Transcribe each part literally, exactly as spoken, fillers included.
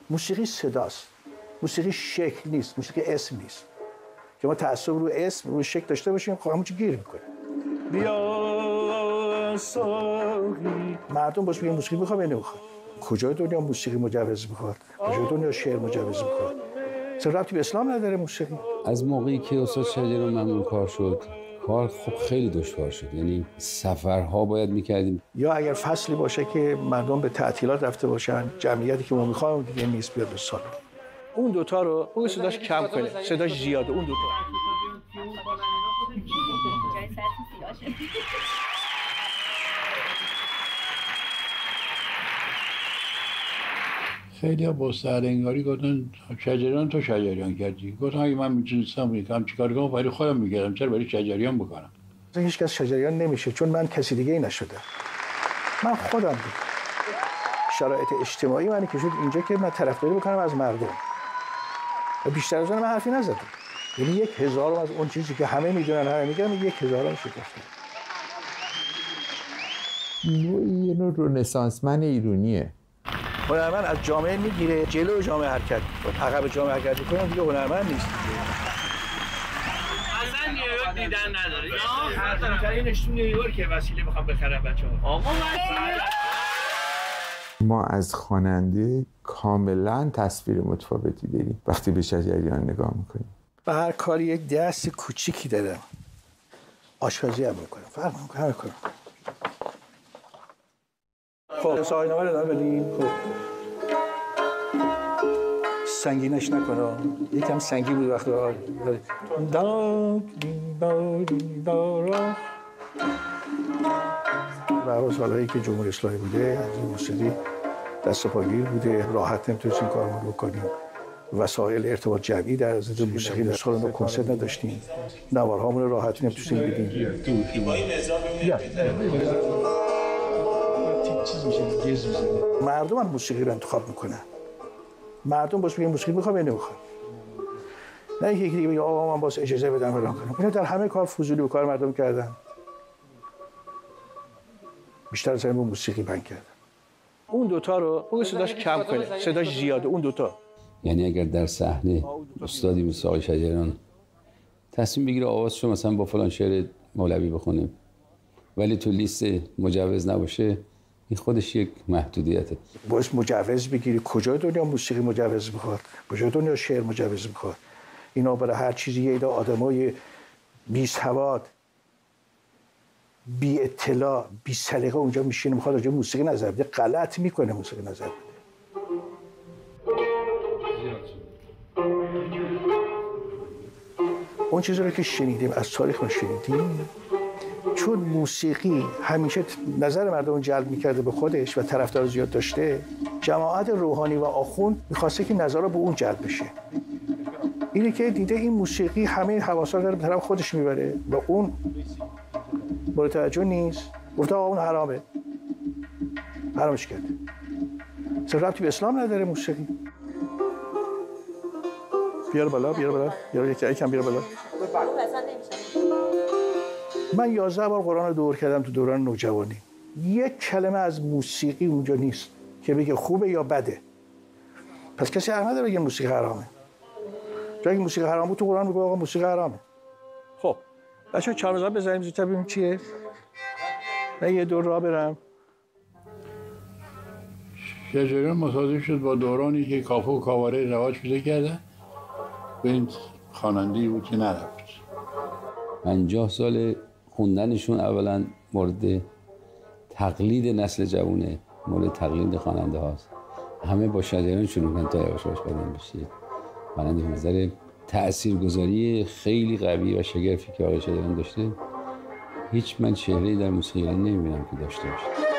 موسیقی صداست، موسیقی شکل نیست، موسیقی اسم نیست که ما تعصب رو اسم رو شکل داشته باشیم خب همون چی گیر میکنه. بیا ساقی مردم باش میگن موسیقی میخوام یا نمیخوام. کجای دنیا موسیقی مجوز میخواد؟ کجای دنیا شعر مجوز میخواد؟ اصلا ربطی به اسلام نداره موسیقی. از موقعی که استاد شجریان ممنون کار شد کار خب خیلی دشوار شد، یعنی سفرها باید میکردیم. یا اگر فصلی باشه که مردم به تعطیلات رفته باشن، جمعیتی که ما میخوایم دیگه نیست بیاد به سالن. اون دوتا رو اون صداش کم کنه، صداش زیاده. اون دوتا خیلی ها با سرانگاری گفتن شجریان تو شجریان کردی. گفتم اگه من میتونستم میکنم چیکار کنم؟ برای خودم میکردم، چرا برای شجریان بکنم؟ هیچ کس شجریان نمیشه چون من کسی دیگه ای نشدم. من خودم بود. شرایط اجتماعی من که شد اینجا که من طرفداری بکنم از مردم. و بیشتر از اون من حرفی نزدم. یعنی یک هزارم از اون چیزی که همه میدونن همه میگن یک هزارم شکفتم. یه نوع رنسانسمن ایرونیه. هنرمند از جامعه میگیره جلو جامعه حرکت میکنه، عقب جامعه حرکت میکنه دیگه هنرمند نیست. اصلا نیویورک دیدن نداره. یا هر اینش تو نیویورک وسیله میخوام بخرم بچه‌ها. آقا ما از خواننده کاملا تصویر متفاوتی داریم وقتی به شجریان نگاه میکنیم. به هر کاری یک دست کوچیکی دارم. آشپزی هم میکنم، فرق میکنه، همه کارو میکنم. خب سایه‌نامه رو دارم بدیم. خب سنگینش نکنه، یکم سنگین بود وقتی دار دار دار برای سالهایی که جمهوری اسلامی بوده از این موسیقی دست و پاگیر بوده، راحت نمیتونستیم کارمون رو بکنیم. وسایل ارتباط جمعی در از موسیقی در سالن کنسرت نداشتیم، نوارهامون رو راحت نمیتونستیم بدیم. مردم هم موسیقی رو انتخاب میکنن. مردم باز میگن موسیقی میخوام یا نمیخوام. نه یکی دیگه بگه آقا من باز اجازه بدم فلان کنم. اینا در همه کار فضولی به کار مردم کردن. بیشتر از همین موسیقی بند کردن. اون دوتا رو اون صداش کم کنه، صداش زیاده. اون دوتا یعنی اگر در صحنه استادی مثل آقای شجریان تصمیم بگیره آوازشو مثلا با فلان شعر مولوی بخونه ولی تو لیست مجوز نباشه، این خودش یک محدودیته. باید مجوز بگیری. کجای دنیا موسیقی مجوز میخواد؟ کجای دنیا شعر مجوز میخواد؟ اینا برای هر چیزی یه عده آدمای بی سواد، بی اطلاع، بی سلیقه اونجا میشینه میخواد راجع موسیقی نظر بده. غلط میکنه موسیقی نظر بده. اون چیزی رو که شنیدیم از تاریخ ما شنیدیم، چون موسیقی همیشه نظر مردم جلب میکرده به خودش و طرفدار زیاد داشته، جماعت روحانی و آخوند میخواسته که نظر به اون جلب بشه. اینی که دیده این موسیقی همه حواسا داره به طرف خودش میبره و اون مورد توجه نیست، گفته آقا اون حرامه، حرامش کرده. اصلا ربطی به اسلام نداره موسیقی. بیار بالا، بیار بالا، بیار یکی یکم بیار بالا. من یازده بار قرآن رو دور کردم تو دوران نوجوانی. یک کلمه از موسیقی اونجا نیست که بگه خوبه یا بده. پس کسی حق نداره بگه موسیقی حرامه. جایی که موسیقی حرام بود تو قرآن میگه آقا موسیقی حرامه. خب بچه‌ها چهارزار بزنیم زودتر ببینیم چیه. من یه دور راه برم. شجریان مصادف شد با دورانی که کافه و کاواره رواج پیدا کرده. به این خواننده‌ای بود که نرفت. پنجاه سال خوندنشون اولا مورد تقلید نسل جوونه، مورد تقلید خواننده هاست. همه با شجریان شروع کردن تا یواش یواش بدن بشه. خواننده به نظر تاثیرگذاری خیلی قوی و شگرفی که آقای شجریان داشته، هیچ من چهره‌ای در موسیقی ایرانی نمی‌بینم که داشته باشه.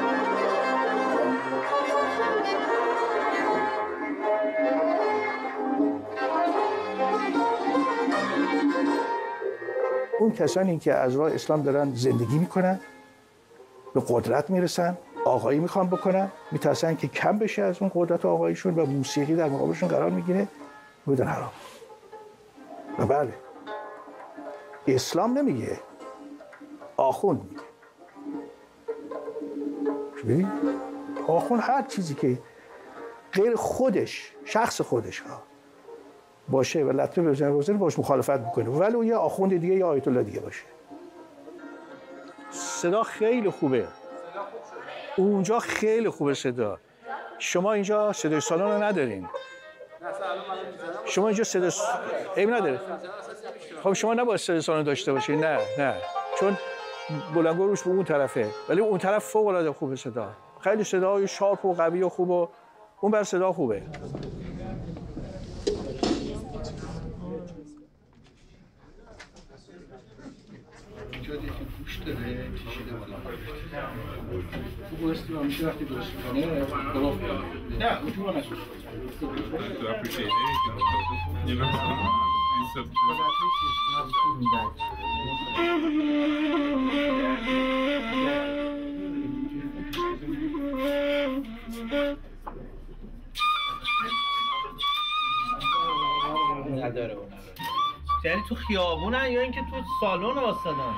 اون کسانی که از راه اسلام دارن زندگی میکنن، به قدرت میرسن، آقایی میخوان بکنن، میترسن که کم بشه از اون قدرت آقاییشون و موسیقی در مقابلشون قرار میگیره، میگن حرام. و بله، اسلام نمیگه، آخوند میگه. ببین آخوند هر چیزی که غیر خودش، شخص خودش ها باشه و لطمه بزنه روزه باش مخالفت میکنه، ولو یه آخوند دیگه یا آیت الله دیگه باشه. صدا خیلی خوبه، اونجا خیلی خوبه صدا. شما اینجا صدای سالن رو ندارین. شما اینجا صدا س... عیب نداره. خب شما نباید صدای سالن داشته باشین. نه نه، چون بلندگو روش به اون طرفه، ولی اون طرف فوق العاده خوبه صدا. خیلی صدای شارپ و قوی و خوب و اون بر صدا خوبه. جایی که گوش داره کشیده بالا. تو گوشتی همیشه وقتی درست می‌کنه درست نه اونجوری نشه. نداره اون. یعنی تو خیابونن یا اینکه تو سالن واسدن؟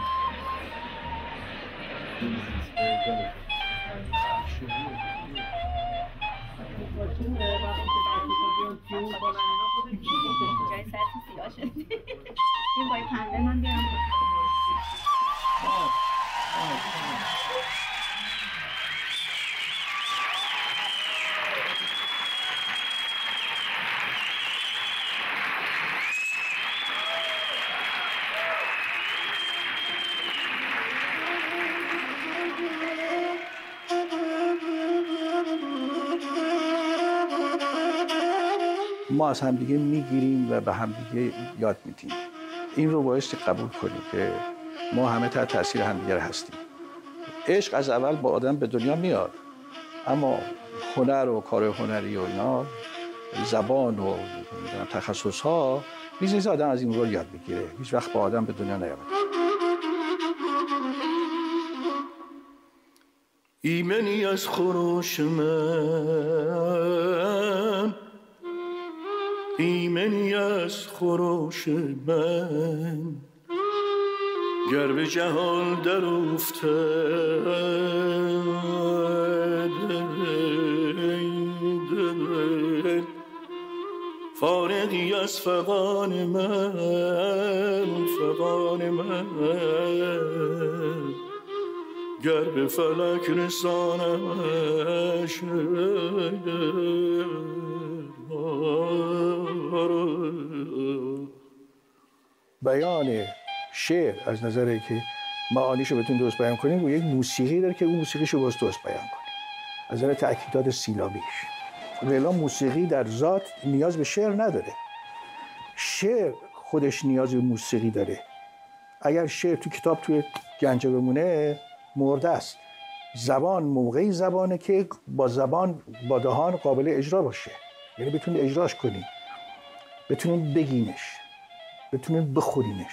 جای سرت سیاه شد. این بای پنبه من بیارم. ما از همدیگه میگیریم و به همدیگه یاد میدیم. این رو بایستی قبول کنیم که ما همه تحت تاثیر همدیگه هستیم. عشق از اول با آدم به دنیا میاد، اما هنر و کار هنری و اینا، زبان و تخصص ها میز آدم از این رو یاد بگیره. هیچ وقت با آدم به دنیا نیامد. ایمنی از خروش من، ایمنی از خروش من، گر به جهان در افتد، فارغی از فغان من، فغان من، گر به فلک رسانمش. بیان شعر از نظری که معانیشو بتون درست بیان کنیم و یک موسیقی داره که اون موسیقیشو باز درست بیان کنیم از نظر تأکیدات سیلابیش. ولی موسیقی در ذات نیاز به شعر نداره، شعر خودش نیاز به موسیقی داره. اگر شعر تو کتاب توی گنجه بمونه مرده است. زبان موقعی زبانه که با زبان با دهان قابل اجرا باشه، یعنی بتونید اجراش کنی، بتونید بگینش، بتونید بخورینش.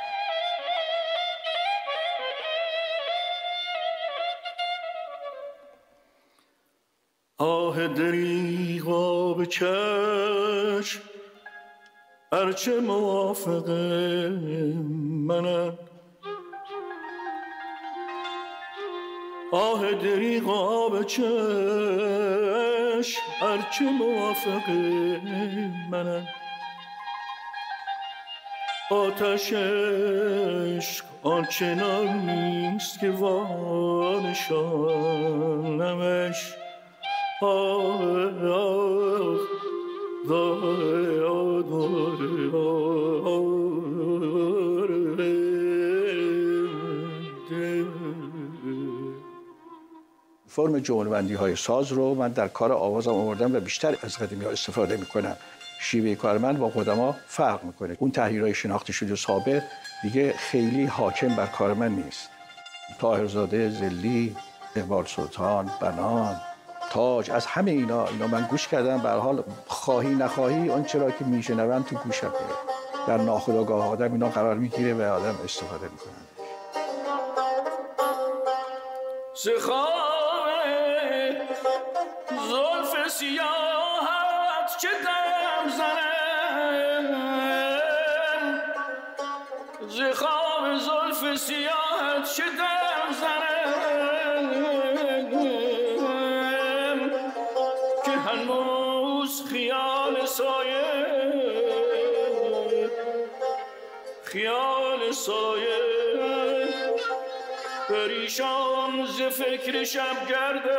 آه دریغا به چشم هرچه موافق منم، آه دریغا به چشم هرچه موافق منم، آتش عشق آنچنان نیست که وانشانمش. آه آه فرم جمله‌بندی های ساز رو من در کار آوازم آوردم و بیشتر از قدیمی ها استفاده میکنم. شیوه کار من با قدما فرق میکنه. اون تحریرهای شناخته شده سابق دیگه خیلی حاکم بر کار من نیست. طاهرزاده، زلی، اقبال سلطان، بنان، تاج، از همه اینا اینا من گوش کردم. به هر حال خواهی نخواهی آن چرا که میشنوم تو گوشم میره. در ناخودآگاه آدم اینا قرار میگیره و آدم استفاده میکنه. زلف سیاحت چه دم زنم، ز خواب زلف سیاحت چه دم زنم، که هنوز روز خیال سایه خیال سایه پریشان ز فکر شب گرده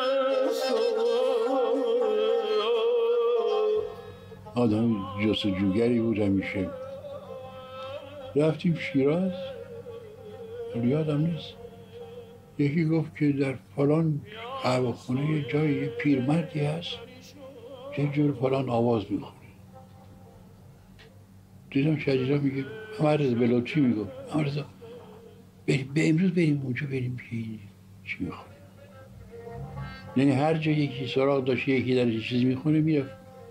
آدم جستجوگری بود همیشه. رفتیم شیراز، یادم نیست، یکی گفت که در فلان قهوه‌خونه یه جایی یه پیرمردی هست که جور فلان آواز میخونه. دیدم شجریان میگه امروز به لطفی میگفت امروز بریم به امروز بریم اونجا بریم که چی میخونه. یعنی هر جا یکی سراغ داشت یکی در چیزی میخونه میرفت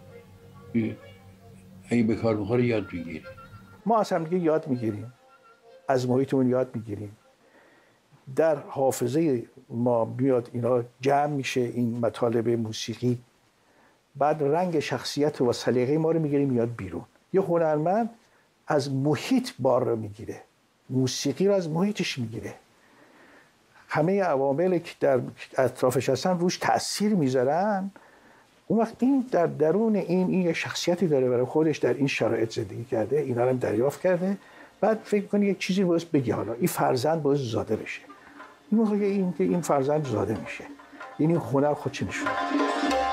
اگه به کار بخوره یاد میگیره. ما از هم دیگه یاد میگیریم، از محیطمون یاد میگیریم، در حافظه ما میاد اینا جمع میشه این مطالب موسیقی، بعد رنگ شخصیت و سلیقه ما رو میگیریم میاد بیرون. یه هنرمند از محیط بار رو میگیره، موسیقی رو از محیطش میگیره، همه عواملی که در اطرافش هستن روش تأثیر میذارن. اون وقت این در درون این این یه شخصیتی داره برای خودش، در این شرایط زندگی کرده، اینا رو دریافت کرده، بعد فکر کنی یک چیزی باید بگی حالا این فرزند باید زاده بشه. این موقع این که این فرزند زاده میشه، یعنی هنر خودش نشون میده.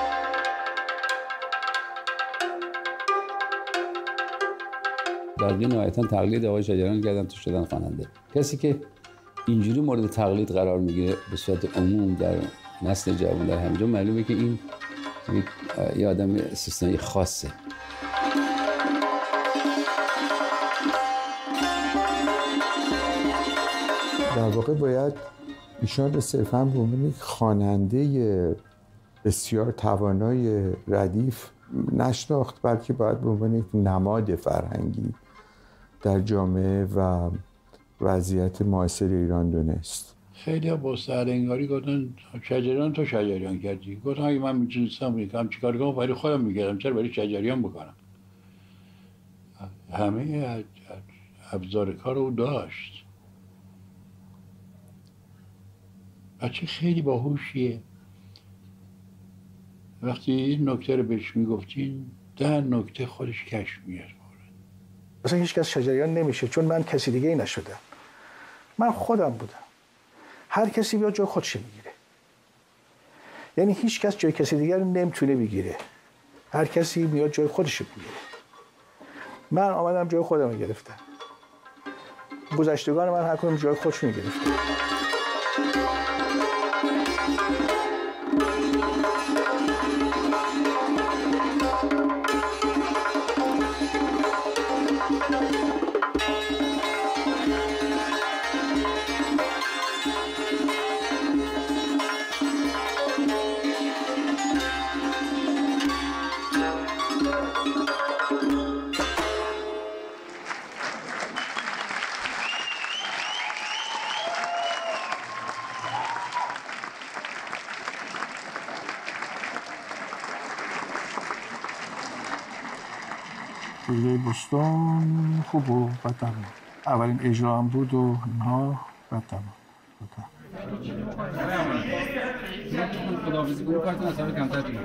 در دین نهایتاً تقلید آقای شجریان کردن تو شدن خواننده. کسی که اینجوری مورد تقلید قرار میگیره به صورت عموم در نسل جوان در همینجا، معلومه که این یه آدم استثنایی خاصه. در واقع باید ایشان رو صرفاً به عنوان یک خواننده بسیار توانای ردیف نشناخت، بلکه باید به عنوان یک نماد فرهنگی در جامعه و وضعیت معاصر ایران دونست. خیلی ها با سرانگاری گفتن شجریان تو شجریان کردی. گفتم اگه من میتونستم میکنم چیکار کنم؟ برای خودم میکردم، چرا برای شجریان بکنم؟ همه ابزار کار رو داشت. بچه خیلی باهوشیه. وقتی این نکته رو بهش میگفتین ده نکته خودش کشف میاد. مثلا هیچ کس شجریان نمیشه، چون من کسی دیگه ای نشدم، من خودم بودم. هر کسی بیاد جای خودش میگیره، یعنی هیچ کس جای کسی دیگر رو نمیتونه بگیره، هر کسی میاد جای خودش میگیره. من آمدم جای خودم رو گرفتم، گذشتگان من هر کدوم جای خودش میگرفتن. کلبه بستان خوب و بد تمام. اولین اجرا هم بود و اینها بد تمام. خداحافظی کنی کارتون از همه کمتر دیگه.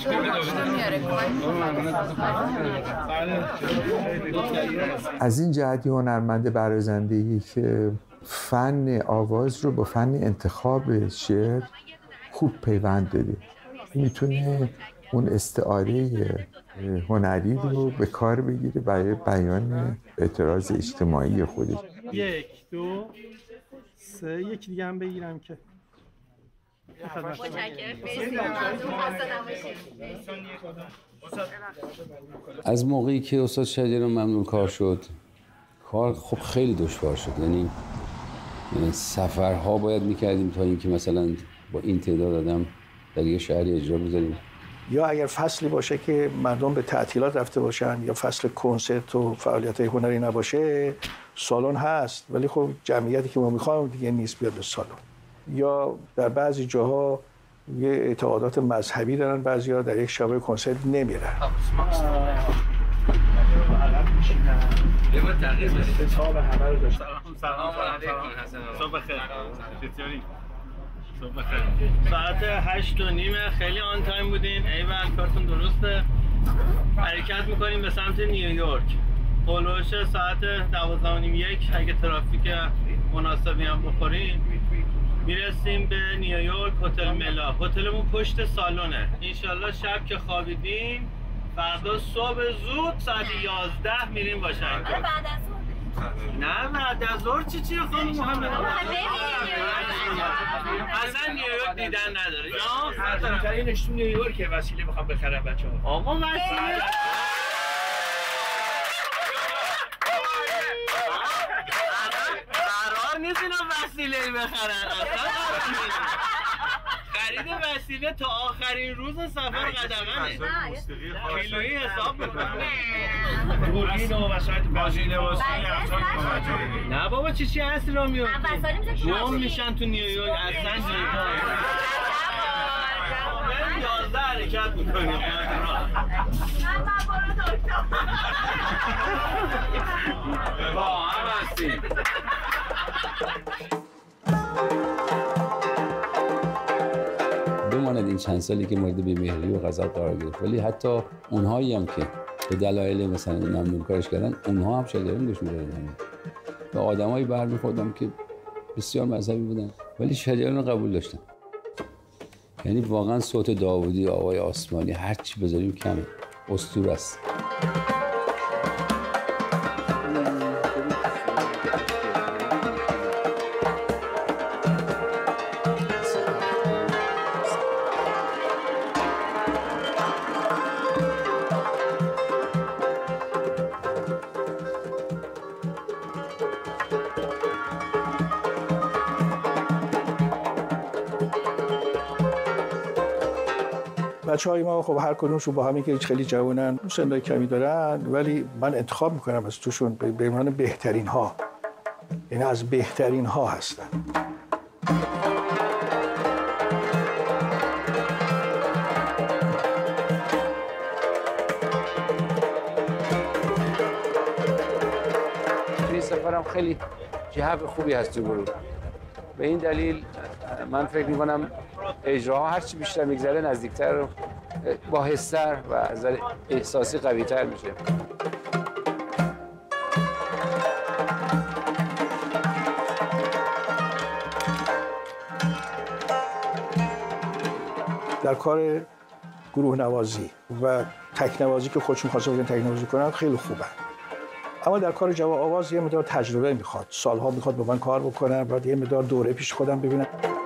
از این جهتی هنرمند برازنده‌ای که فن آواز رو با فن انتخاب شعر خوب پیوند داده، میتونه اون استعاره هنری رو به کار بگیره برای بیان اعتراض اجتماعی خودش. یک دو سه یکی دیگه هم بگیرم که از موقعی که استاد شجریان ممنون کار شد، کار خب خیلی دشوار شد. یعنی سفرها باید میکردیم تا اینکه مثلا با این تعداد آدم در یه شهری اجرا بذاریم. یا اگر فصلی باشه که مردم به تعطیلات رفته باشن یا فصل کنسرت و فعالیت‌های هنری نباشه، سالن هست ولی خب جمعیتی که ما می‌خوایم دیگه نیست بیاد به سالن. یا در بعضی جاها یه اعتقادات مذهبی دارن، بعضی‌ها در یک شبه کنسرت نمیرن. یه تغییر بدید. حساب همه رو داشت. سلام علیکم. صبح خیر. چطوری؟ صبح خیر. ساعت هشت و نیم خیلی آن تایم بودین. ایول کارتون درسته. حرکت میکنیم به سمت نیویورک. هولوش ساعت دوازده و نیم یک اگه ترافیک مناسبی هم بخوریم میرسیم به نیویورک، هتل ملا. هتلمون پشت سالونه. انشالله شب که خوابیدیم فردا صبح زود ساعت یازده میریم واشنگتن. بعد از نه بعد از ظهر چی چی خانم محمد؟ اصلا نیویورک دیدن نداره. یا مثلا اینش تو نیویورک وسیله میخوام بخرم بچه‌ها. آقا وسیله قرار نیست اینا وسیله بخرن. اصلا خرید وسیله تا آخرین روز سفر قدغنه. کیلویی حساب میکنه. دوربین و وسایل بازی لباسی نه بابا چی چی هستی را میاد گم میشن تو نیویورک. اصلا یازده حرکت میکنیم با هم هستیم. بماند این چند سالی که مورد بی‌مهری و غضب قرار گرفت، ولی حتی اونهایی هم که به دلایل مثلا ممنون کارش کردن اونها هم شجریان گوش می‌دادن و آدمایی برمی‌خوردم که بسیار مذهبی بودن ولی شجریان رو قبول داشتن. یعنی واقعا صوت داوودی، آقای آسمانی، هر چی بذاریم کمه، اسطوره است. بچه‌های ما خب هر کدومشون با همین که خیلی جوانن، سنای کمی دارن، ولی من انتخاب میکنم از توشون به عنوان بهترین ها، یعنی از بهترین ها هستن. این سفرم خیلی جو خوبی هست تو گروه. به این دلیل من فکر می‌کنم اجراها هرچی بیشتر میگذره نزدیکتر با حس‌تر و از نظر احساسی قوی‌تر میشه. در کار گروه نوازی و تک نوازی که خودشون خواسته بودن تک نوازی کنن خیلی خوبه، اما در کار جواد آواز یه مقدار تجربه میخواد، سالها میخواد با من کار بکنم، بعد یه مقدار دوره پیش خودم ببینم.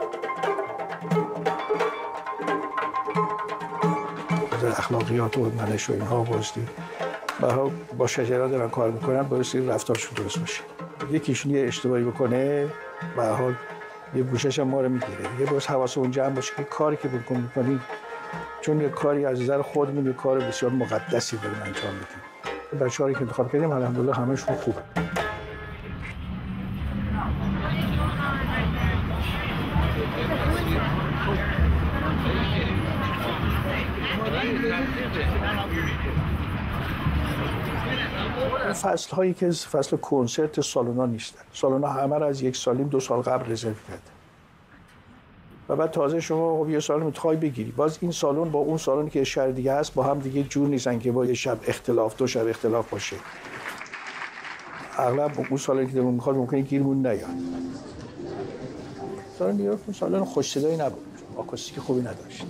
در اخلاقیات و منش و اینها بازدی برای با شجریان دارن کار میکنن، باعث رفتارشون درست میشه. یکیشون یه اشتباهی بکنه به هر حال یه گوشش هم ما رو میگیره. یه باز حواسمون جمع باشه که کاری که بکن میکنیم، چون یه کاری از نظر خودمون یه کار بسیار مقدسی داریم انجام میدیم. بچه‌ها که انتخاب کردیم الحمدلله همه‌شون خوبه. فصل هایی که فصل کنسرت سالونا نیستن. سالونا همه را از یک سالیم دو سال قبل رزرو کرده و بعد تازه شما خب یه سال میخوای بگیری، باز این سالن با اون سالنی که شهر دیگه هست با هم دیگه جور نیستن که با یه شب اختلاف دو شب اختلاف باشه. اغلب اون سالنی که دلمون میخواد ممکنه گیرمون نیاد. سالن نیویورک اون سالن خوش صدایی نبود، آکوستیک خوبی نداشت.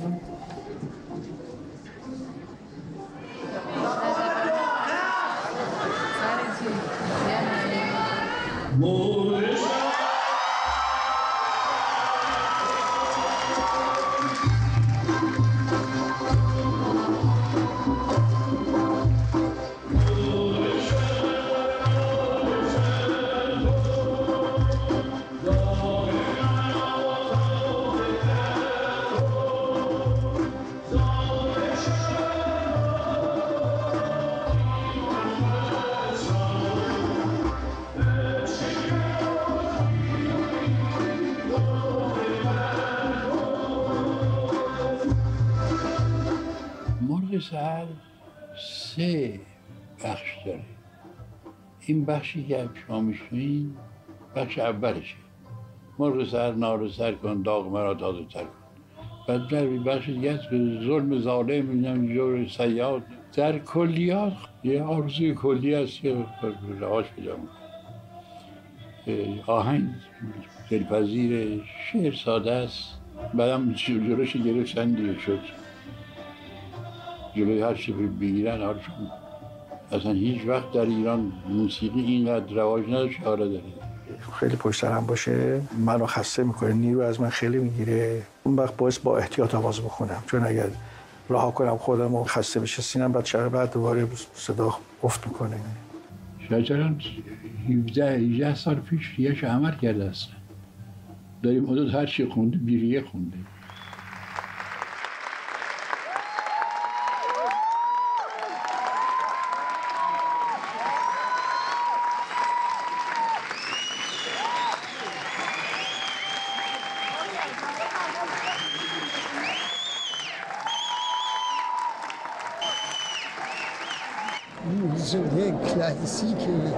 سحر سه بخش داره. این بخشی که شما میشنوین بخش اولشه. مرغ سحر نار سر کن، داغ مرا تازه تر کن. بعد در بخش دیگه هست که ظلم ظالم، جور سیاد در کلیات یه آرزوی کلی هست که لحاظ پیدا میکنه. آهنگ دلپذیر، شعر ساده است، بعدم جلوش گرفتن دیگه شد. جلوی هر چی بگیرن حالشون. اصلا هیچ وقت در ایران موسیقی اینقدر رواج نداشت که حالا داره. خیلی پشت سرم باشه منو خسته میکنه، نیرو از من خیلی میگیره. اون وقت باعث با احتیاط آواز بخونم، چون اگر رها کنم خودم و خسته بشه سینم بعد شب بعد دوباره صدا افت میکنه. شاید هفده هجده سال پیش ریه‌اش عمل کرده است. داریم حدود هر چی خونده بیریه خونده. موسیقی کلاسیک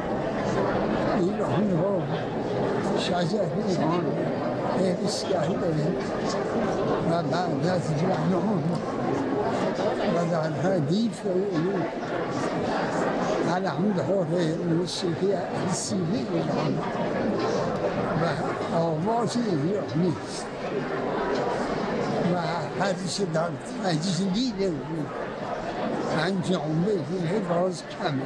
ایران رو شجریان حفظ کرده و بعد از جهان و در حدیث او علم داره موسیقی اصیل ایران و آواز ایرانی است و هر چه در تجلیل او انجام بگیره باز کمه.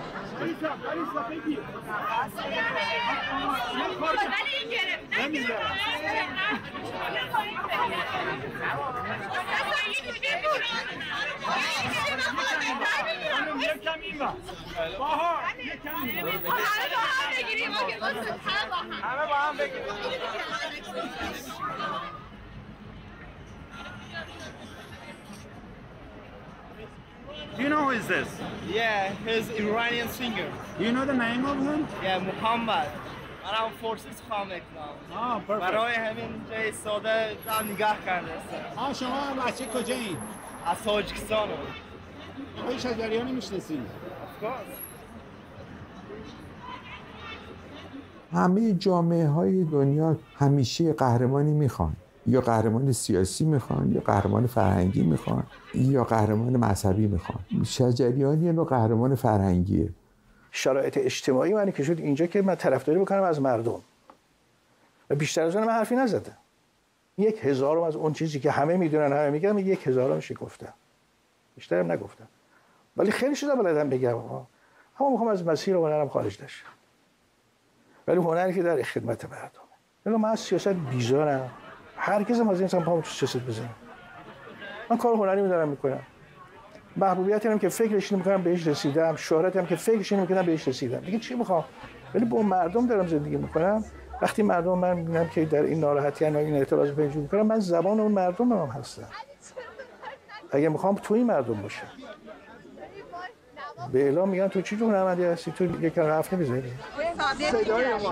Do you know who is this? Yeah, he's Iranian singer. Do you know the name of him? Yeah, Muhammad. منم فورسیس خواهم اکنام. آه، perfect. برای همین جای ساده هم نگاه کرده است. آه، شما بچه کجایید؟ از تاجیکستان. آقای شجریان میشناسید؟ Of course. همه جامعه های دنیا همیشه قهرمانی میخوان، یا قهرمان سیاسی میخوان، یا قهرمان فرهنگی میخوان، یا قهرمان مذهبی میخوان. شجریان یه نوع قهرمان فرهنگیه. شرایط اجتماعی من که شد اینجا که من طرفداری بکنم از مردم و بیشتر از اون من حرفی نزدم. یک هزارم از اون چیزی که همه میدونن همه میگن یک هزارمش گفتم، بیشترم نگفتم، ولی خیلی شده بلدم بگم. اما میخوام از مسیر هنرم خارج نشم، ولی هنری که در خدمت مردمه. ولی من از سیاست بیزارم، هرگز هم از این پامو تو سیاست بزنم. من کار هنری می‌دارم میکنم، محبوبیتی هم که فکرش نمی‌کنم بهش رسیدم، شهرتی هم که فکرش نمی‌کنم بهش رسیدم. دیگه چی می‌خوام؟ ولی با مردم دارم زندگی می‌کنم. وقتی مردم من می‌بینم که در این ناراحتی یا این اعتراض پیدا می‌کنم، من زبان اون مردم هم هستم. اگه می‌خوام توی مردم باشم، به اعلام میگن تو چی جور هنرمندی هستی؟ تو یک حرف نمی‌زنی. صدای ما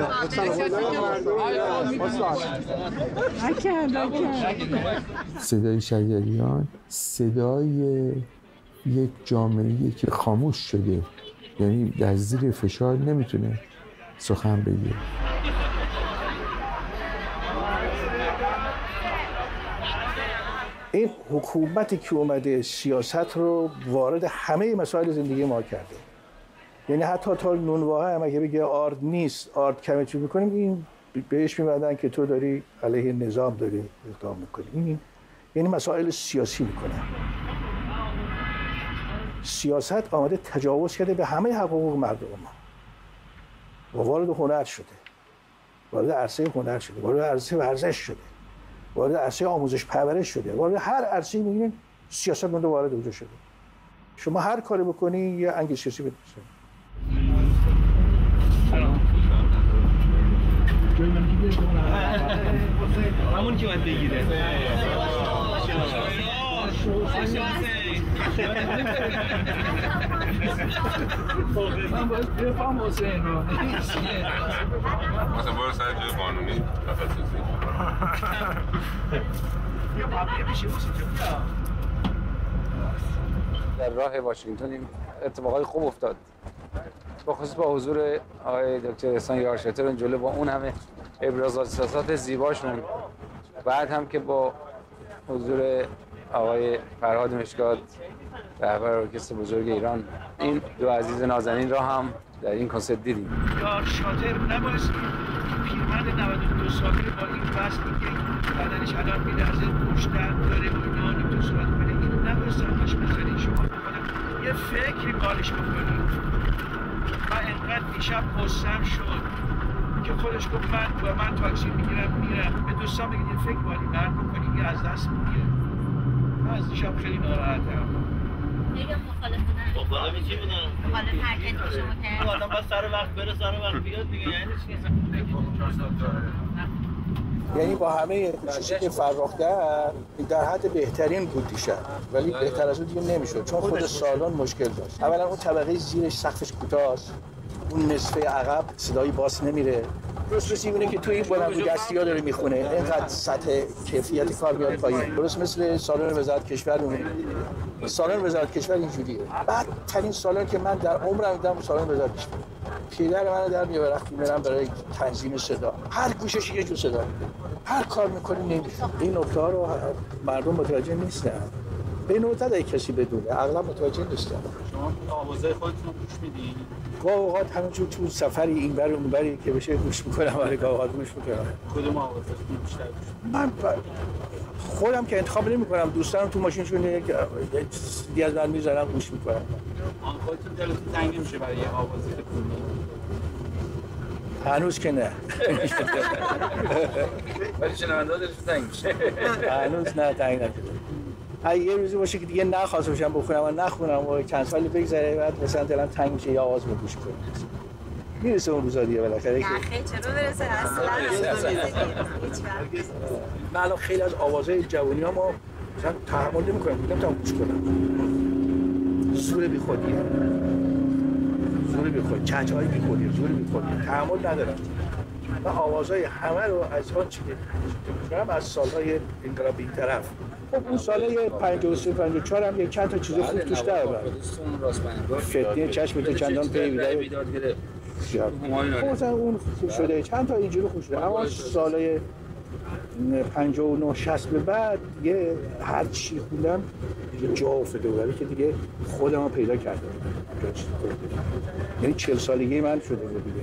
هست. صدای شجریان صدای یک جامعه‌ای که خاموش شده، یعنی در زیر فشار نمیتونه سخن بگه. این حکومتی که اومده سیاست رو وارد همه مسائل زندگی ما کرده. یعنی حتی تا نونواه هم اگه بگه آرد نیست، آرد کمه چی میکنیم، این بهش میبندن که تو داری علیه نظام داری اقدام میکنی. این یعنی مسائل سیاسی میکنن. سیاست آمده تجاوز کرده به همه حقوق مردم ما و وارد هنر شده، وارد عرصه هنر شده، وارد عرصه ورزش شده، وارد عرصه آموزش پرورش شده، وارد هر عرصه‌ای می‌بینید سیاست مونده وارد اونجا شده. شما هر کاری بکنی یه انگیز سیاسی بده. همون که باید بگیره. من باید بفهم حسین رو. مثلا برو سر جای قانونی تخصصی. در راه واشنگتن این اتفاقای خوب افتاد. با خصوص با حضور آقای دکتر احسان یارشاتر جلو با اون همه ابراز احساسات زیباشون، بعد هم که با حضور آقای فرهاد مشکات رهبر ارکستر بزرگ ایران. این دو عزیز نازنین را هم در این کنسرت دیدیم. یا شاطر نبایست پیرمرد نود و دو ساله با این وزنی که بدنش الان می‌لرزه پشت درد داره و اینا نمی‌تونه صحبت کنه، این نبایست همش بزنید. شما باید یه فکری بالش بکنید. من انقدر دیشب قصه‌ام شد که خودش گفت من با من تاکسی میگیرم میرم. به دوستان بگید یه فکر باید برد بکنید، یه از دست میگیره. من از دیشب خیلی ناراحتم. دیگه مخالفونه مخالفی چی بودن؟ مخالف حرکت که شما کردید. آدم باید سر وقت بره سر وقت بیاد دیگه، یعنی چی؟ یعنی با همه کوششی که فرخ کرد در حد بهترین بود دیشب، ولی بهتر از اون دیگه نمیشد چون خود سالن مشکل داشت. اولا اون طبقه زیرش سقفش کوتاست، اون نصفه عقب صدایی باس نمیره. درست مثل اینه که توی این بلندگو دستی‌ها داره میخونه، اینقدر سطح کیفیت کار میاد پایین. درست مثل سالن وزارت کشورمونه. سالن وزارت کشور اینجوریه. بدترین سالن که من در عمرم دیدم سالن وزارت کشور. پدر منو در میاره وقتی میرم برای تنظیم صدا، هر گوشش یه جور صدا میده، هر کار میکنی نمیشه. این نکته ها رو مردم متوجه نیستن. به نوبت کسی بدونه، اغلب متوجه نیستن. شما آوازهای خودتون رو گوش میدین؟ گاه اوقات همونجور تو سفری این بر اون بری که بشه گوش میکنم، ولی گاه اوقات گوش میکنم. کدوم آوازتون بیشتر گوش من خودم که انتخاب نمی‌کنم، دوستانم تو ماشینشون یه دی از من میذارن گوش میکنم. آن خودتون دلتون تنگ میشه برای یه آوازی بخونی؟ هنوز که نه. ولی شنونده دلشون تنگ میشه. هنوز نه تنگ نشده. اگه یه روزی باشه که دیگه نخواسته باشم بخونم و نخونم و چند سالی بگذره بعد مثلا دلم تنگ میشه یا آواز گوش کنم. میرسه اون روزا دیگه بالاخره. نه خیلی چرا برسه اصلا من الان خیلی از آوازهای جوانی ها ما مثلا تحمل نمی‌کنم، نمی‌تونم گوش کنم. زور بیخودیه. زور بیخودی، چهچه‌های بیخودی، زور بیخودی. تحمل ندارم. من آوازهای همه رو از آن چیزی می‌کنم از سال‌های انقلابی این طرف. خب اون سال‌های پنجاه و سه پنجاه و چهار هم یک چند تا چیز خوب توش در بود. فتنه چشم تو چندان پی خب مثلا اون خوب شده، چند تا اینجوری خوب شده. اما سال‌های پنجاه و نه شصت به بعد یه هر چی خوندم جا افتاده بود که دیگه خودم رو پیدا کردم. یعنی چهل سالگی من شده بود دیگه.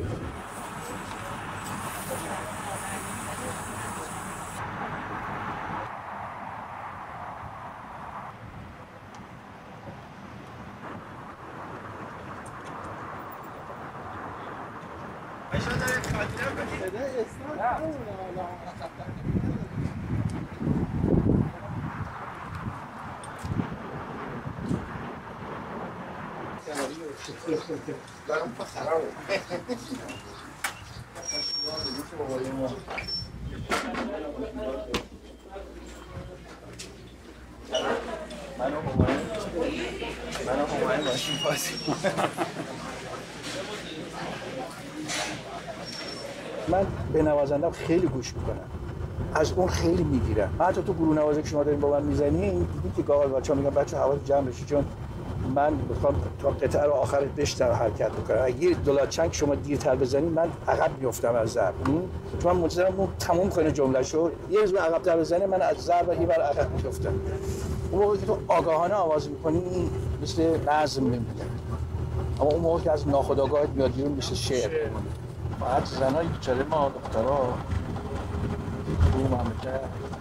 من به نوازندم خیلی گوش میکنم، از اون خیلی میگیرم. من حتی تو گروه نوازی که شما دارین با من میزنین دیدی که گاهی بچه‌ها میگن بچه حواس جمع بشی، چون من میخوام تا قطعه رو آخر بشتم حرکت بکنم. اگه یه دلار چنگ شما دیرتر بزنین من عقب میافتم از ضرب، چون من منتظرم اون تموم کنه جمله‌شو. یه روز عقب‌تر بزنه من از ضرب این بر عقب میافتم. اون موقعی که تو آگاهانه آواز میکنی این مثل نظم نمیده، اما اون موقعی که از ناخودآگاهت میاد بیرون میشه شعر. بعد زنای بیچاره ما دخترها تو مملکت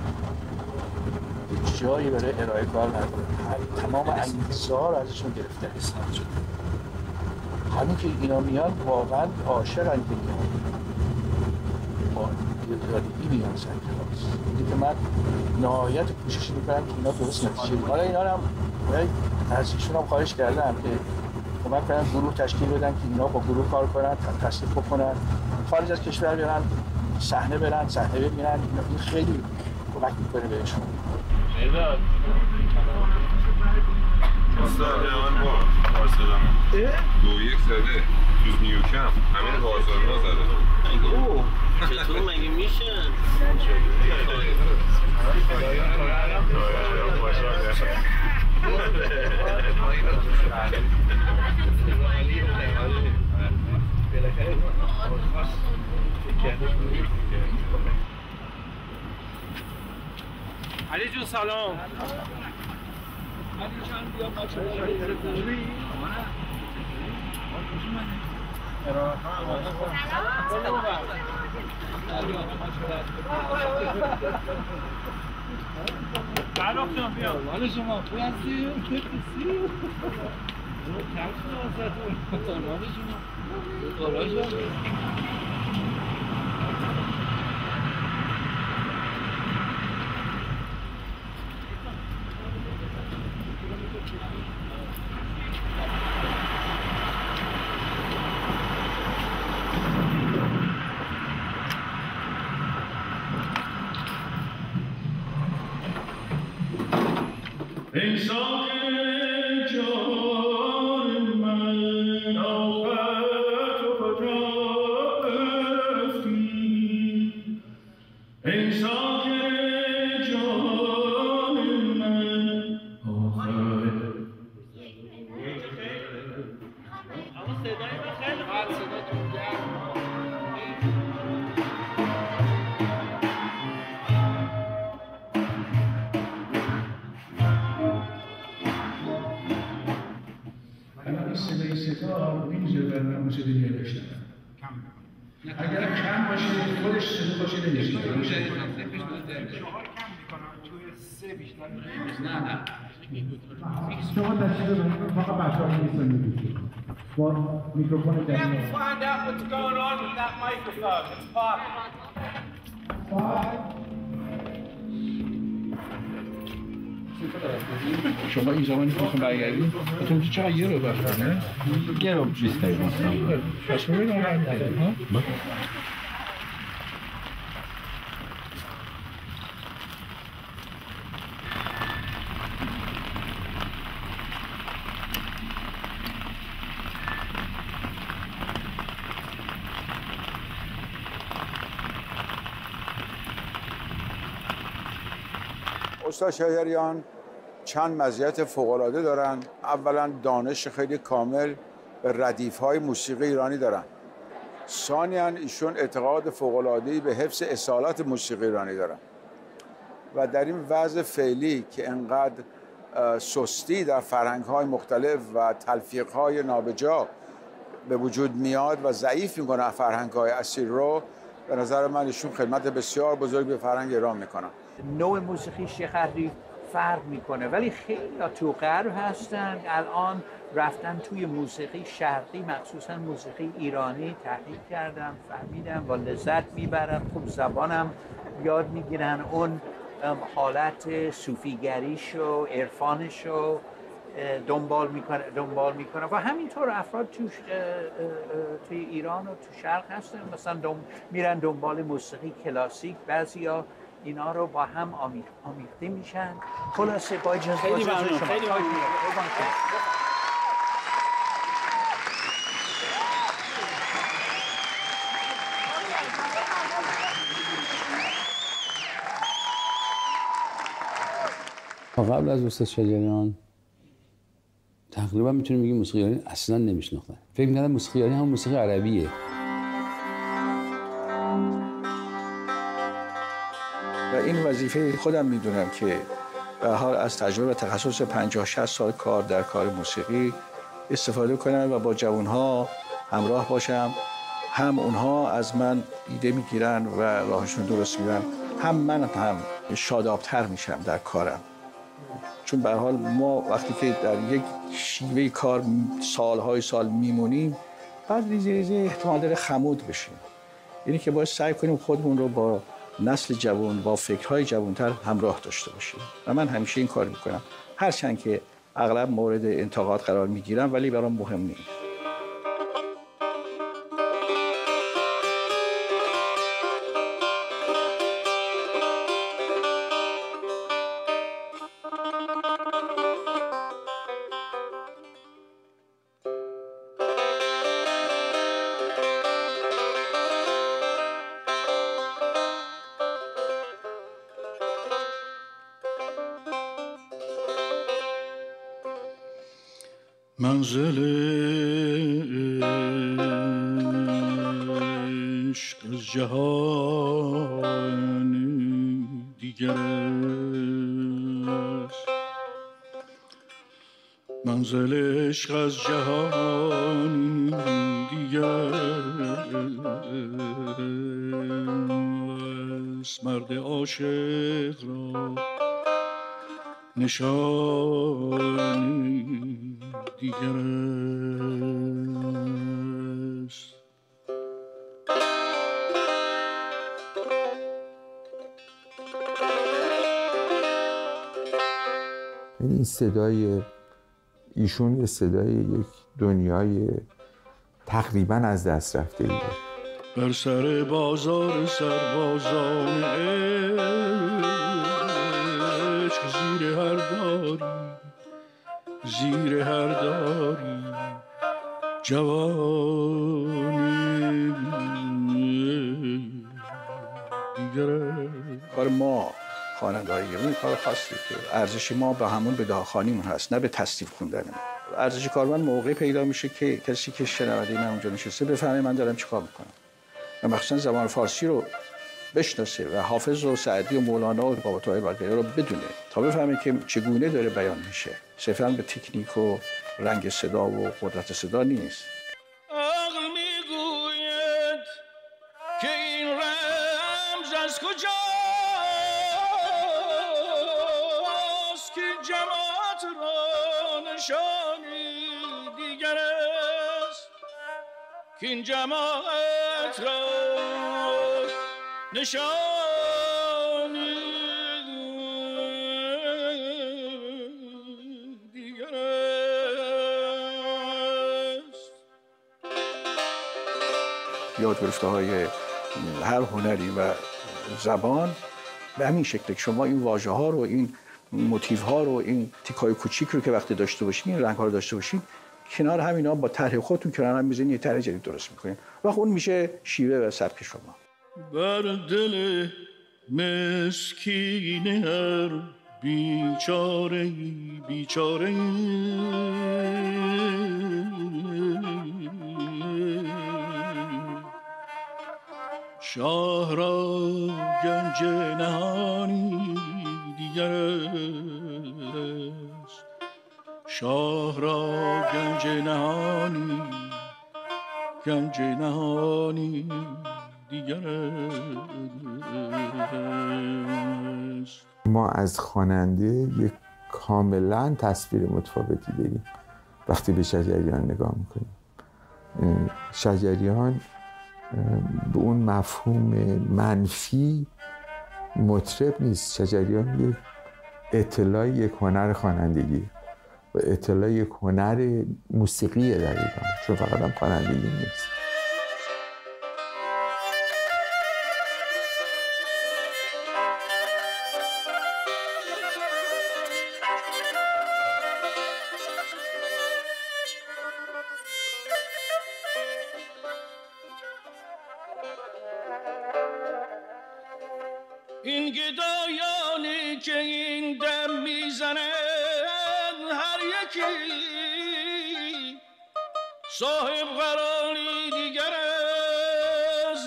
جایی برای ارائه کار نداره، تمام انگیزه ها رو ازشون گرفته اسناد شده. همین که اینا میان واقعا عاشقن که میان با دیدگاهی میان سر کلاس. اینه که من نهایت کوشش میکنم که اینا درست نتیجه بگیرن. حالا اینا رو هم از ایشون هم خواهش کردم که کمک کنن گروه تشکیل بدن که اینا با گروه کار کنن، تصنیف بکنن، خارج از کشور برن، صحنه برن، صحنه ببینن. این خیلی کمک میکنه بهشون. مرداد استاد من با بارسلونا دو یک زده تو نیوکمپ، همین بارسلونا زده. اوه چطور مگه میشه؟ علی جون سلام. فرخ جان بیا. حال شما خوب هستی؟ اگر کم باشه خودش صدا باشه نمیشه. چهار کم میکنم توی سه بیشتر نه نه. شما تشریف ببرید فقط بچه‌ها رو می‌سازید. با میکروفون جدید. Find out what's going on with that microphone. It's popping. شما این زمانی که میخوام برگردیم اتون که چقدر یه رو بخور نه؟ یه رو بیست دقیقه هستم پس ما بگم برگردیم ها؟ استاد شجریان چند مزیت فوق‌العاده دارن. اولا دانش خیلی کامل به ردیف‌های موسیقی ایرانی دارن. ثانیاً ایشون اعتقاد فوق‌العاده‌ای به حفظ اصالت موسیقی ایرانی دارن. و در این وضع فعلی که انقدر سستی در فرهنگ‌های مختلف و تلفیق‌های نابجا به وجود میاد و ضعیف میکنه فرهنگ‌های اصیل رو، به نظر من ایشون خدمت بسیار بزرگ به فرهنگ ایران میکنن. نوع موسیقیش یه خیلی فرق میکنه، ولی خیلی تو غرب هستن الان رفتن توی موسیقی شرقی، مخصوصا موسیقی ایرانی تحقیق کردن، فهمیدن و لذت میبرن. خوب زبانم یاد میگیرن، اون حالت صوفیگریش و عرفانش رو دنبال میکنه دنبال میکنه و همینطور افراد تو توی ایران و تو شرق هستن، مثلا دم میرن دنبال موسیقی کلاسیک، بعضیا اینا رو با هم آمیخ آمیخته میشن. خلاصه با اجازه خیلی ممنون. شما خیلی ممنون. قبل از استاد شجریان تقریبا میتونیم بگیم موسیقی ایرانی اصلا نمیشناختن. فکر می‌کردن موسیقی ایرانی هم موسیقی عربیه. و این وظیفه خودم میدونم که به حال از تجربه و تخصص پنجاه شصت سال کار در کار موسیقی استفاده کنم و با جوانها همراه باشم. هم اونها از من ایده میگیرن و راهشون درست میرن، هم من هم شادابتر میشم در کارم. چون به هر حال ما وقتی که در یک شیوه کار سالهای سال میمونیم، بعد ریزه ریزه احتمال داره خمود بشیم. یعنی که باید سعی کنیم خودمون رو با نسل جوان، با فکرهای جوانتر همراه داشته باشیم و من همیشه این کار میکنم، هرچند که اغلب مورد انتقاد قرار میگیرم ولی برام مهم نیست. منزل عشق از جهان دیگر است، منزل عشق از جهانی دیگر است، مرد عاشق را نشانی دیگر است. این صدای ایشون یه صدای یک دنیای تقریبا از دست رفته ایه. بر سر بازار سربازان عشق، زیر هر داری زیر هر داری جوانی دیگر. کار ما خواننده‌های ایرانی کار خاصی که ارزش ما به همون به دهخانیمون هست، نه به تصنیف خوندن. ارزش کار من موقعی پیدا میشه که کسی که شنونده من اونجا نشسته بفهمه من دارم چیکار میکنم و مخصوصا زبان فارسی رو بشناسه و حافظ و سعدی و مولانا و باباطاهر و غیره رو بدونه تا بفهمه که چگونه داره بیان میشه. صرفاً به تکنیک و رنگ صدا و قدرت صدا نیست. عقل میگوید که این رمز از کجاست، که جماعت را نشانی دیگر است، که این جماعت را نشانی دیگر است. یاد گرفته های هر هنری و زبان به همین شکل که شما این واژه ها رو، این موتیف ها رو، این تیکای کوچیک رو که وقتی داشته باشین، این رنگ ها رو داشته باشین، کنار همینا با طرح خودتون کنار هم می‌ذارین، یه طرح جدید درست می‌کنین و اون میشه شیوه و سبک شما. بر دل مسکین هر بیچاره بیچاره شاه را گنج نهانی دیگر است، شاه را گنج نهانی گنج نهانی دیگر است. ما از خواننده یک کاملا تصویر متفاوتی داریم وقتی به شجریان نگاه میکنیم. شجریان به اون مفهوم منفی مطرب نیست. شجریان یک اطلاع یک هنر خوانندگی و اطلاع یک هنر موسیقی دقیقا، چون فقط هم خوانندگی نیست. این گدایانی که این دم میزنن هر یکی صاحب قراری دیگر است،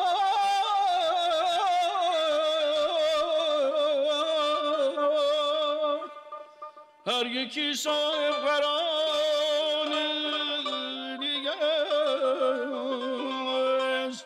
هر یکی صاحب قراری دیگر است.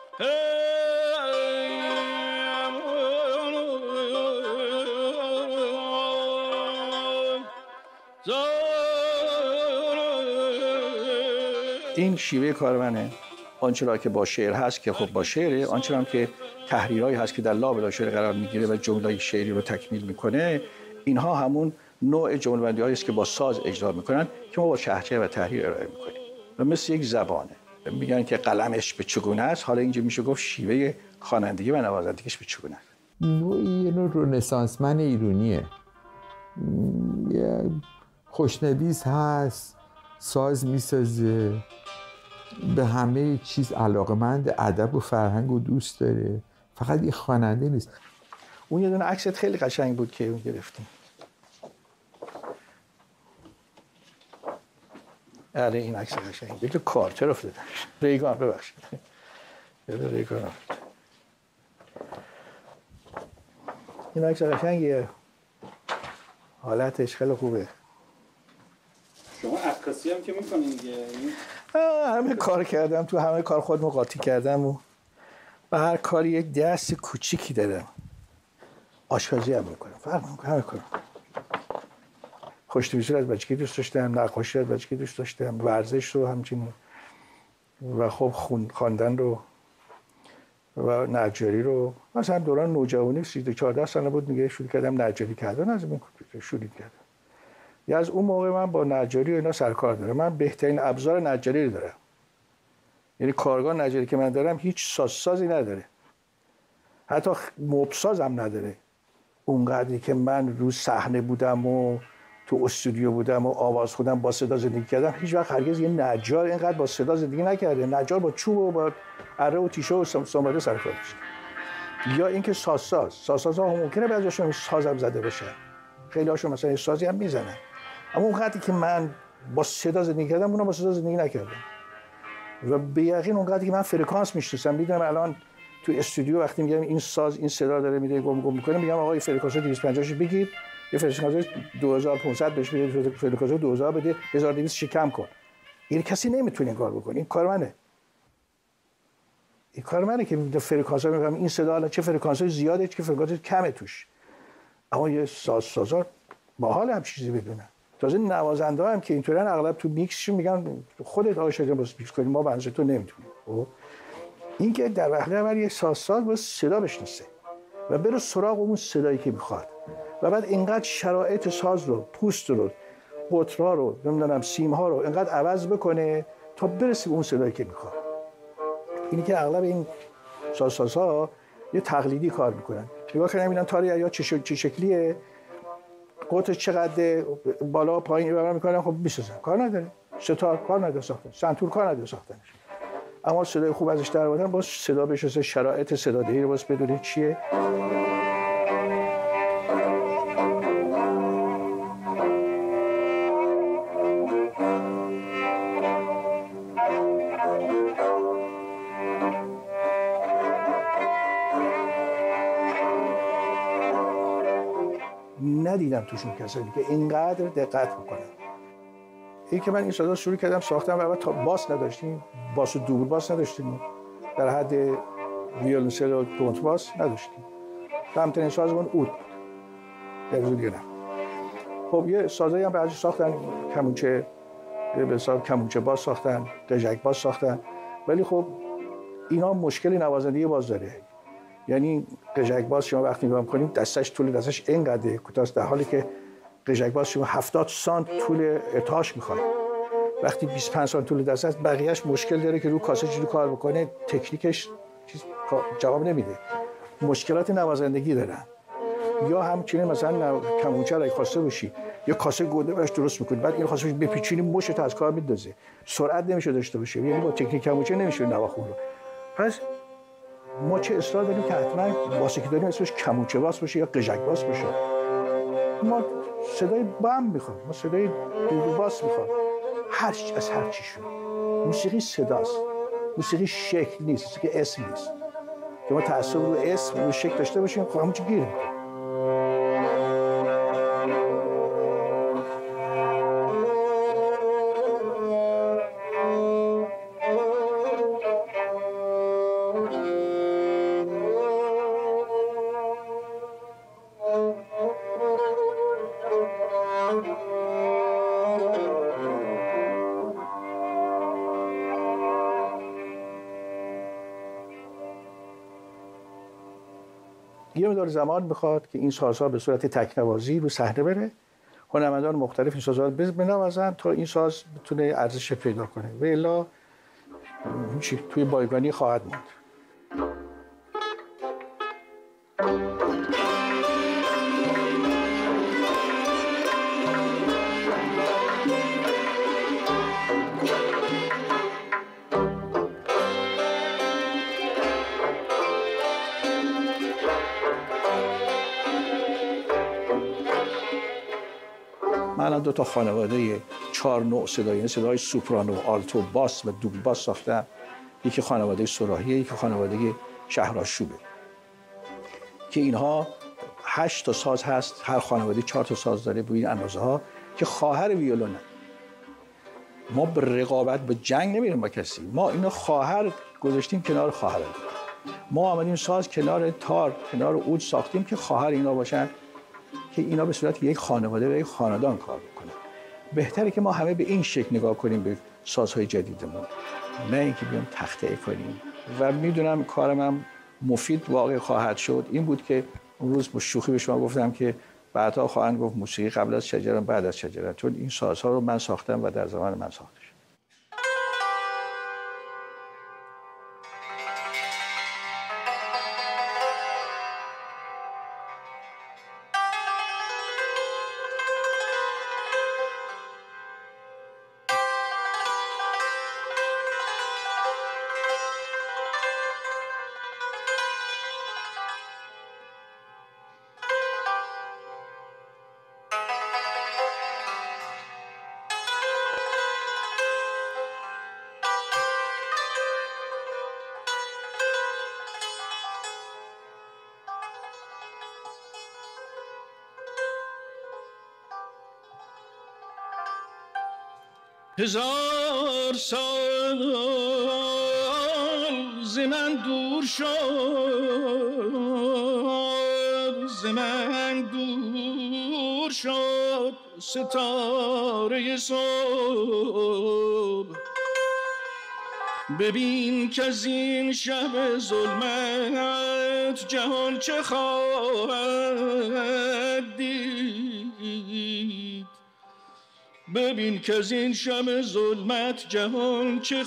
این شیوه کار منه. آنچه را که با شعر هست که خب با شعره، آنچه هم که تحریرهایی هست که در لابلا شعر قرار میگیره و جمله شعری رو تکمیل میکنه، اینها همون نوع جمله‌بندی هایی است که با ساز اجرا میکنن که ما با شهجه و تحریر ارائه میکنیم و مثل یک زبانه. میگن که قلمش به چگونه است، حالا اینجا میشه گفت شیوه خوانندگی و نوازندگیش به چگونه است. نوعی یه نوع رنسانسمن ایرونیه، یه خوشنویس هست، ساز میسازه، به همه چیز علاقمند، ادب و فرهنگ و دوست داره، فقط یه خواننده نیست. اون یه دونه عکست خیلی قشنگ بود که اون گرفتیم. آره این عکس قشنگ بود. تو کارتر افتاده. ریگان ببخشید. یاد ریگان افتاد. این عکس قشنگیه. حالتش خیلی خوبه. رقاصی هم که میکنی دیگه. همه کار کردم، تو همه کار خودمو قاطی کردم و به هر کاری یک دست کوچیکی دادم. آشپزی هم میکنم، فرق میکنم، همه کارم. خوش‌نویسی رو از بچگی دوست داشتم، نقاشی رو از بچگی دوست داشتم، ورزش رو همچنین، و خب خواندن رو و نجاری رو. مثلا دوران نوجوانی سیزده چهارده ساله بود دیگه شروع کردم نجاری کردن، از این شروع کردم. یا از اون موقع من با نجاری و اینا سرکار دارم. من بهترین ابزار نجاری رو دارم. یعنی کارگاه نجاری که من دارم هیچ سازسازی نداره، حتی مبساز هم نداره. اونقدری که من رو صحنه بودم و تو استودیو بودم و آواز خودم با صدا زندگی کردم، هیچ وقت هرگز یه نجار اینقدر با صدا زندگی نکرده. نجار با چوب و با اره و تیشه و ساماده سرکار داشت. یا اینکه سازساز سازسازها هم ممکنه بعضیشون سازم زده باشه، خیلی هاشون مثلا یه سازی هم میزنن، اما اونقدری که من با صدا زندگی کردم اونا با صدا زندگی نکردم. و به یقین اونقدری که من فرکانس میشناسم، میدونم الان تو استودیو وقتی میگم این ساز این صدا داره میده گم گم میکنه، میگم آقا این فرکانس دویست و پنجاه بگیر، یه فرکانس دو هزار و پانصد بهش بده، فرکانس دو هزار بده، هزار و دویست کم کن. این کسی نمیتونه این کار بکنه، این کار منه. این کار منه که فرکانس‌ها میگم این صدا الان چه فرکانس‌های زیاده چه فرکانس‌های کمه توش. اما یه ساز سازا باحال هم چیزی بدونن. تازه نوازنده هم که اینطورن اغلب تو میکسشون میگن خودت آقا شاید واسه میکس کنی، ما بنز تو نمیتونیم. خب این که در واقع اول یه ساز ساز با صدا بشناسه و بره سراغ اون صدایی که میخواد و بعد اینقدر شرایط ساز رو، پوست رو، قطرها رو، نمیدونم سیم‌ها رو اینقدر عوض بکنه تا برسه به اون صدایی که میخواد. اینی که اغلب این سازسازها یه تقلیدی کار میکنن. نگاه کنم اینا تاری یا چه چه شکلیه، قطر چقدر، بالا پایین برام میکنن، خب میسازن، کار نداره. ستار کار نداره ساختن، سنتور کار نداره ساختنش. اما صدای خوب ازش در آوردن باز صدا بشناسه، شرایط صدادهی رو باز بدونه چیه. ندیدم توشون کسانی که اینقدر دقت بکنن. این که من این صدا شروع کردم ساختم و اول تا باس نداشتیم، باس و دوبل باس نداشتیم، در حد ویولنسل و کنت باس نداشتیم. کمترین سازمون اود در دیگه نه. خب یه سازایی هم بعضی ساختن، کمونچه به حساب کمونچه باس ساختن، قژک باس ساختن، ولی خب اینا مشکل نوازندگی باز داره. یعنی قژک باس شما وقتی نگاه می‌کنید دستش طول دستش اینقدره کوتاه، در حالی که قژک باس شما هفتاد سانت طول ارتاش میخواد. وقتی بیست و پنج سانت طول دست است بقیه‌اش مشکل داره که رو کاسه چجوری کار بکنه، تکنیکش چیز جواب نمیده. مشکلات نوازندگی دارن. یا همچنین مثلا کمونچه اگه خواسته باشی یا کاسه گوده باش درست می‌کنی، بعد این خواسته باشی بپیچونی مشت از کار میندازه، سرعت نمیشه داشته باشه، یعنی با تکنیک کمونچه نمیشه نوا خوب. پس ما چه اصرار داریم که حتما واسه که داریم اسمش کمونچه باس باشه یا قژک باس باشه. ما صدای بم میخوام، ما صدای دوبل باس میخوام، هر چی از هر چیشون. موسیقی صداست، موسیقی شکل نیست، موسیقی اسم نیست که ما تعصب رو اسم رو شکل داشته باشیم، خب همون چی گیره. یه مقدار زمان میخواد که این سازها به صورت تکنوازی رو صحنه بره، هنرمندان مختلف این سازها رو بنوازن تا این ساز بتونه ارزش پیدا کنه و الا توی بایگانی خواهد موند. من الان دو تا خانواده چهار نوع صدایی، یعنی صدای سوپرانو، آلتو، باس و دوبل باس ساختم. یکی خانواده سراحیه، یکی خانواده شهرآشوبه که اینها هشت تا ساز هست، هر خانواده چهار تا ساز داره به این اندازه ها که خواهر ویولونه. ما به رقابت با جنگ نمیریم با کسی. ما اینو خواهر گذاشتیم کنار خواهر، ما آمدیم ساز کنار تار، کنار عود ساختیم که خواهر اینا باشن، که اینا به صورت یک خانواده و یک خاندان کار بکنن. بهتره که ما همه به این شکل نگاه کنیم به سازهای جدیدمون، نه اینکه بیام تخته کنیم. و میدونم کارم هم مفید واقع خواهد شد. این بود که اون روز با شوخی به شما گفتم که بعدها خواهند گفت موسیقی قبل از شجره بعد از شجره، چون این سازها رو من ساختم و در زمان من ساخته شد. هزار سال ز من دور شد، ز من دور شد ستاره صبح. ببین که از این شب ظلمت جهان چه خواهد دید. ببین که از این شب ظلمت جهان چه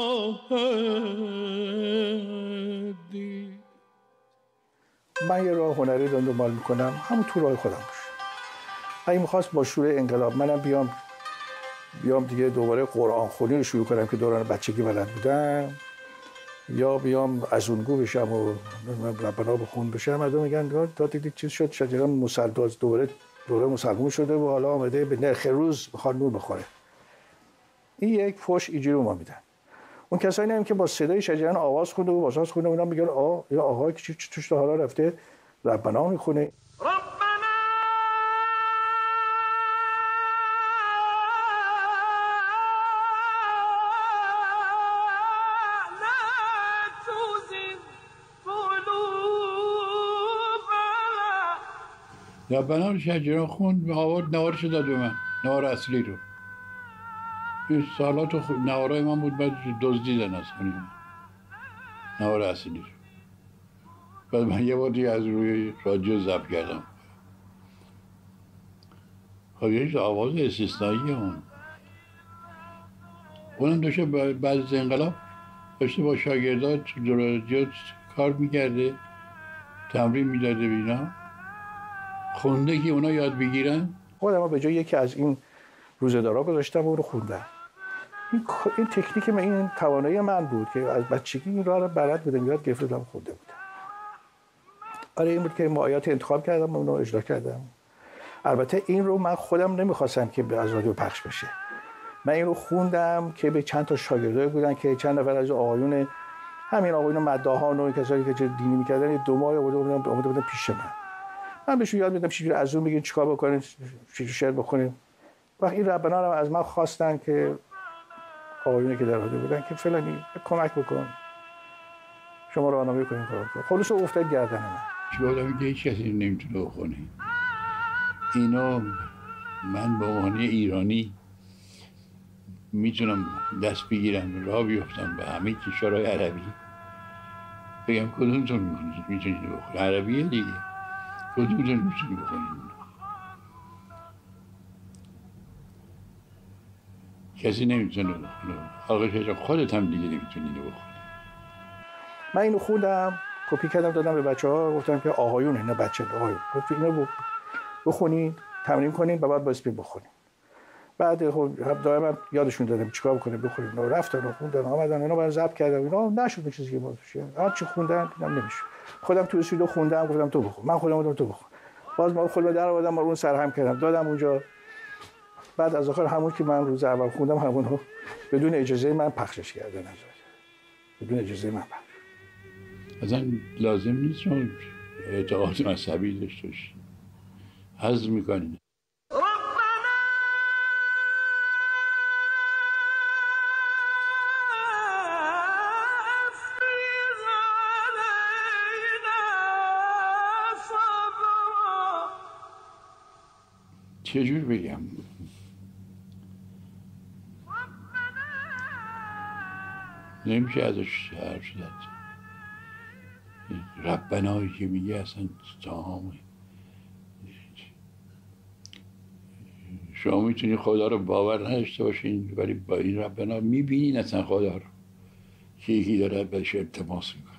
خواهد دید. من یه راه هنری رو دنبال میکنم، همون تو راه خودم باشه. اگه میخواست با شور انقلاب منم بیام بیام دیگه دوباره قرآن خونی رو شروع کنم که دوران بچگی بلد بودم، یا بیام از اونگو بشم و ربنا بخون بشم، مردم میگن تا دیدید چیز شد، شجره مسلمان دوباره دوره مسلمان شده و حالا آمده به نرخ روز بخواد نور بخوره. این یک فوش اینجوری ما میدن. اون کسایی هم که با صدای شجریان آواز خونده و بازاز خونده، اونا میگن آ یا آقای که توش حالا رفته ربنا میخونه. ربنا رو شجریان خوند، آورد نوارش داد به من، نوار اصلی رو. این سالات نوارای من بود، بعد دزدیدن از خونیم نوار اصلی رو. بعد من یه بار دیگه از روی رادیو ضبط کردم. خب یه آواز استثنایی اون اونم داشته بعد از انقلاب داشته با شاگردات رادیو کار میکرده، تمرین میداده بینا، خونده که اونا یاد بگیرن. خودم به جای یکی از این روزه‌دارا گذاشتم و اون رو خوندم. این این تکنیک من، این توانایی من بود که از بچگی این راه رو بلد بودم، یاد گرفته بودم، خونده بودم. آره این بود که مایات انتخاب کردم و اون رو اجرا کردم. البته این رو من خودم نمیخواستم که به از رادیو پخش بشه. من این رو خوندم که به چند تا شاگردای بودن که چند نفر از آقایون همین آقایون مداحان و کسایی که دینی می‌کردن دو ماه آورده بودن اومده بودن پیش من. من بهشون یاد میدم چجوری از اون بگین چیکار بکنین، چجوری شعر بخونین. وقتی این ربنا رو از من خواستن که آقایونی که در رادیو بودن که فلانی کمک بکن، شما راهنمایی کنین کار کن. خودش افتاد گردن من. چیکار کنم که هیچ کسی نمیتونه بخونه. اینو من به عنوان ایرانی میتونم دست بگیرم، راه بیفتم به همه کشورهای عربی، بگم کدومتون میتونید بخونید، عربیه دیگه، کدومتون میتونید بخونید. کسی نمیتونه بخونه. آقا خودت هم دیگه نمیتونی بخونی. من اینو خوندم، کپی کردم دادم به بچه‌ها، گفتم که آقایون اینا بچه آقایون اینو بخونید، تمرین کنید و بعد باز بیا بخونید. بعد خب دائما یادشون دادم چیکار بکنید بخونید. اینا رفتن و خوندن آمدن، اینا برام ضبط کردم، اینا نشد چیزی که باشه. هر چی خوندن دیدم نمیشه. خودم تو استودیو خوندم، گفتم تو بخون. من خودم گفتم تو بخون. باز ما خودم در آوردم، ما اون سرهم کردم، دادم اونجا. بعد از آخر همون که من روز اول خوندم همونو بدون اجازه من پخشش کردن، بدون اجازه من پخش. اصلا لازم نیست چون اعتقاد مذهبی داشته باشی، هضم میکنید. چجور بگم؟ نمیشه ازش حرف زد. ربنایی که میگه اصلا تمامه. شما میتونی خدا رو باور نداشته باشین ولی با این ربنا میبینین اصلا خدا رو که یکی داره بهش التماس میکنه.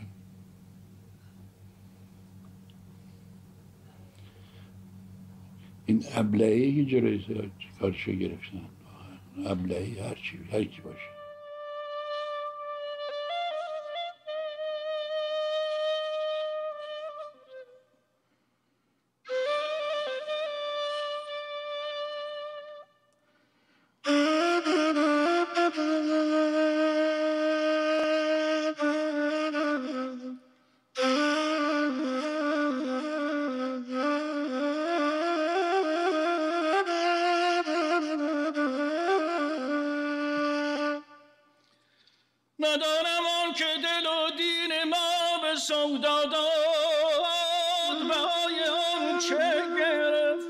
این ابلهی که جلوی کارشو گرفتن، ابلهی هرچی هرکی باشه. ندانم آن که دل و دین ما به سودا داد بهای آن چه گرفت.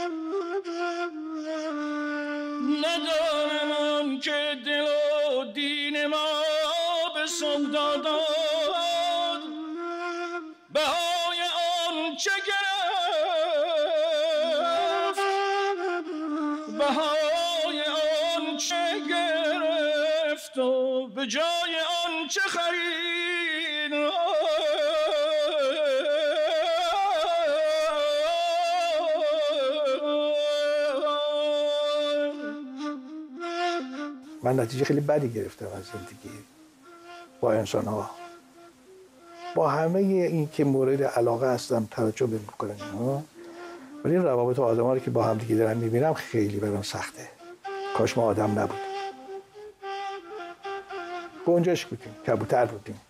ندانم آن که دل و دین ما به سودا داد بهای آن چه گرفت. بهای آن چه گرفت و به جای آن چه خرید. من نتیجه خیلی بدی گرفتم از زندگی با انسان ها، با همه این که مورد علاقه هستم توجه میکنن ها، ولی روابط آدم ها رو که با هم دیگه دارم میبینم خیلی برام سخته. کاش ما آدم نبودیم، گنجش بودیم، کبوتر بودیم،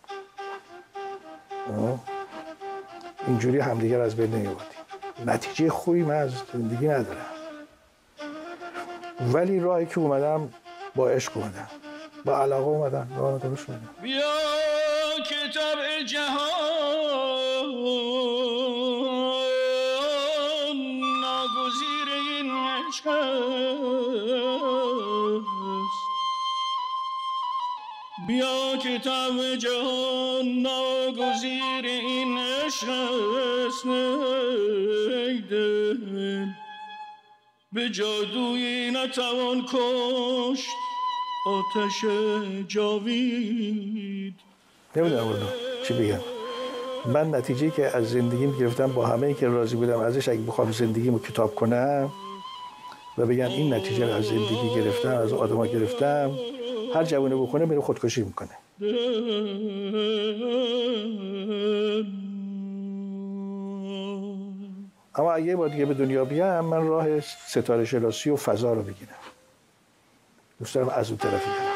اینجوری همدیگر از بین نمیبردیم. نتیجه خوبی من از زندگی ندارم، ولی راهی که اومدم با عشق اومدم، با علاقه اومدم، راه درست اومدم. بیا کتاب جهان ناگزیر این عشق است. بیا کتاب جهان ناگزیر این عشق است. ای دل به جادویی نتوان کشت آتش جاوید. نمیدونم اونو چی بگم. من نتیجه که از زندگیم گرفتم با همه ای که راضی بودم ازش، اگه بخوام زندگیمو کتاب کنم و بگم این نتیجه از زندگی گرفتم، از آدما گرفتم، هر جوونه بکنه میره خودکشی میکنه. اما اگه با دیگه به دنیا بیام، من راه ستاره شناسی و فضا رو بگیرم. دوست دارم از اون طرفی برم.